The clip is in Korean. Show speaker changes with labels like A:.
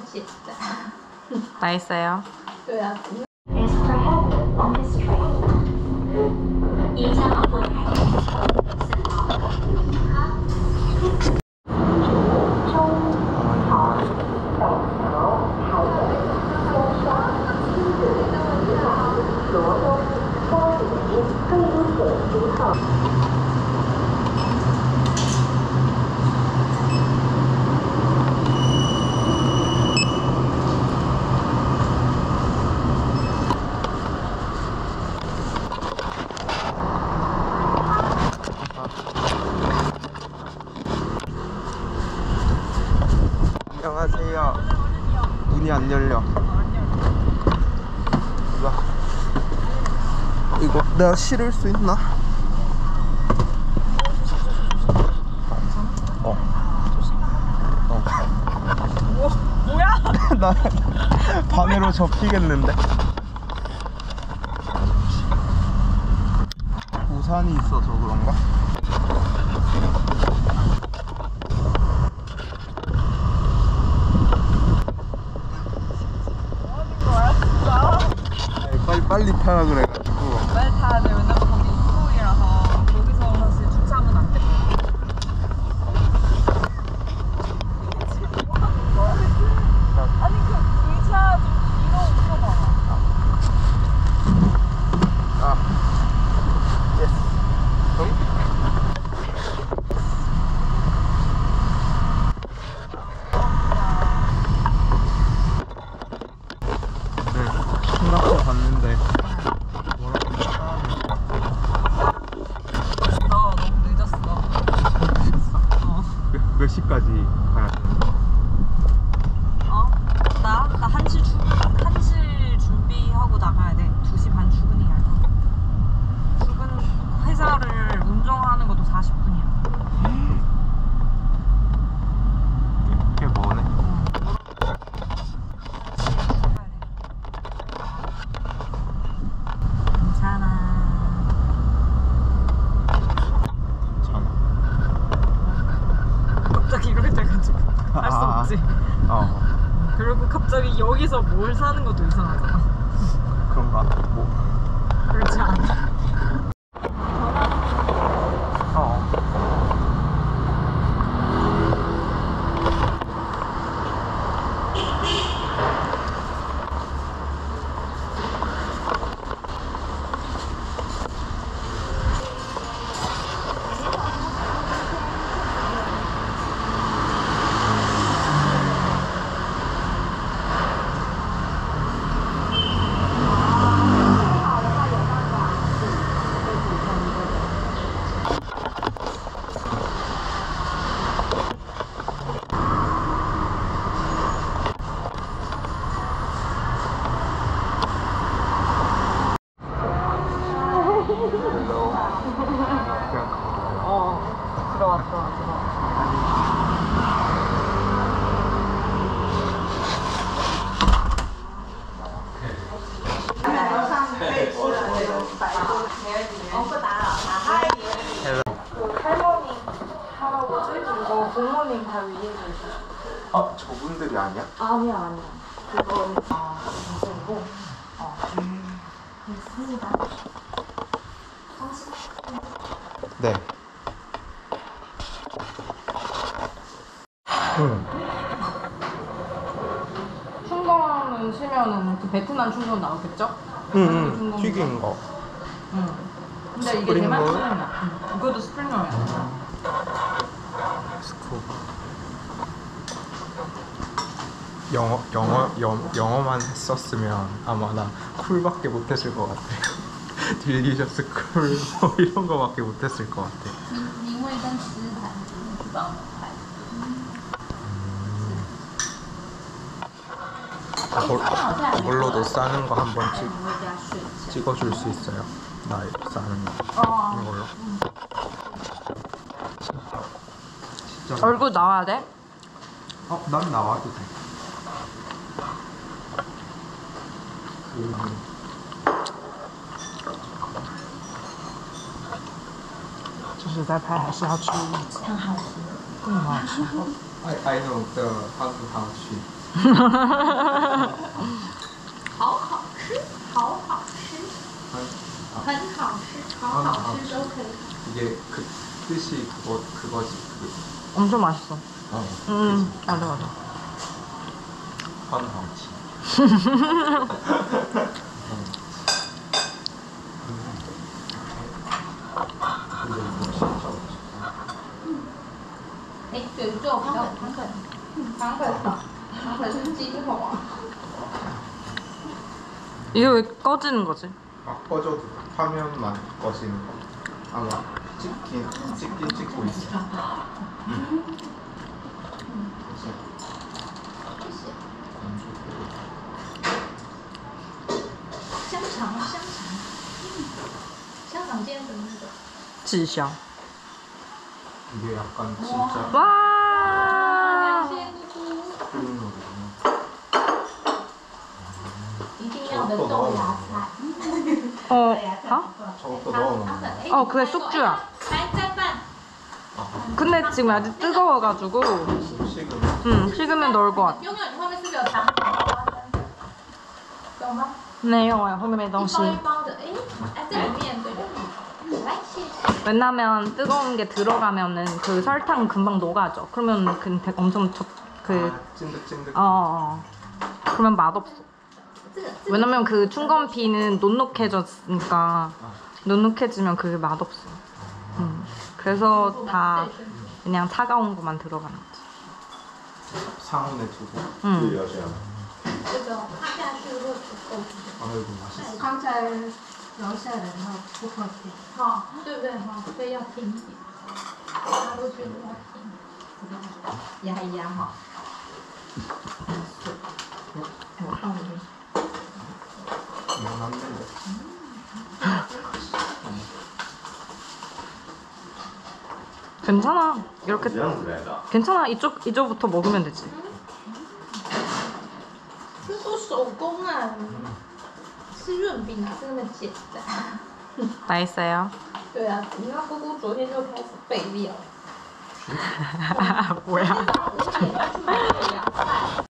A: 맛있어요?
B: is prohibited on this train. 一家航班开始
C: 안녕하세요. 문이 안 열려. 이거 내가 실을 수 있나?
A: 뭐야?
C: 나 반으로 접히겠는데. 우산이 있어서 그런가? 빨리 타라 그래가지고.
A: 빨리 타야 돼. 왜냐면 거기 입구이라서 거기서 사실 주차하면 안 돼. 아니 그 의자 좀 뒤로 붙여봐.
C: 예스. 생각해 봤는데
A: 너 너무 늦었어.
C: 몇 시까지 가야 되는 거야?
A: 나 1시 준비하고 나가야 돼. 2시 반 출근이야. 출근 회사를 운전하는 것도 40분이야.
C: 꽤 머네.
A: 갑자기 이렇게 돼가지고 할 수 없지. 그리고 갑자기 여기서 뭘 사는 것도 이상하잖아.
C: 그런가? 뭐?
A: 그렇지 않아? 들어왔어. 할머니, 할아버지, 그리고 부모님 다 위에 계셔.
C: 저분들이 아니야?
A: 아니야. 그건 동생이고. 있습니다.
C: 네.
A: 충전은 시면은 그 베트남 충전 나오겠죠?
C: 튀긴 거.
A: 근데 이게 대만 충전이야. 그것도 스프링롤이야.
C: 스쿠버. 영어만 했었으면 아마 나 쿨밖에 못했을 것 같아. 딜리셔스 쿨 뭐 이런 거밖에 못했을 것 같아. 이걸로도 싸는 거 한번 찍어줄 수 있어요? 나 싸는 거. 이걸로. 진짜.
A: 얼굴 나와야 돼?
C: 난 나와도 돼.
A: 就是在拍还是要注意，
B: 很好吃，
A: 更好吃。
C: I know the how to 去。
B: 好好吃，好好吃，很好吃，好好吃都可以。
C: 이게 그 뜻이 그거지.
A: 엄청 맛있어. 맞아 맞아.
C: 환하지. 근데 이거 진짜 맛있어.
B: 哎，对，肉比较糖粉是鸡肉啊。
A: 이게 왜 꺼지는 거지?
C: 막 꺼져도 돼. 화면만 꺼지는 거. 아마 찍긴 찍고 있어. 그래서 안 좋고.
B: 香肠，香肠煎的那个。
A: 지香.
C: 이게 약간 진짜
A: 와.
B: 感谢姑姑，
C: 끓는 거거든요.
B: 一定要的豆芽菜。
A: 어? 어?
C: 저것도 넣어놓는 거야.
A: 어, 그게 쑥주야.
B: 来再拌。
A: 근데 지금 아직 뜨거워가지고
C: 식으면
A: 식으면 넣을 것 같아.
B: 拥有你后面是不是有糖粉花生？有吗？
A: 네, 요后面没东
B: 一
A: 西.
B: 包一包的，哎，这里面对。来，谢谢。
A: 왜냐면 뜨거운 게 들어가면은 그 설탕 금방 녹아져. 그러면 엄청
C: 찐득찐득.
A: 그러면 맛없어.
B: 这个
A: 왜냐면 그 충건피는 눅눅해졌으니까 눅눅해지면 그게 맛없어. 그래서 다 그냥 차가운 것만 들어가는 거지.
C: 상온에 두고.
B: 这个趴下去会不够。
C: 아이고 맛있어.
B: 刚才楼下人哈不喝甜，好，对不对哈？所以要甜一点，他都觉得要甜，压一压哈。我放里面。
C: 미안한데.
A: 괜찮아. 이렇게 괜찮아. 이쪽부터 먹으면 되지.
B: 这做手工啊，吃润饼哪是那么简单？
A: 맛있어요.
B: 对啊，你看姑姑昨天就开始备料，
A: 뭐야?
B: 5点就去买了2菜。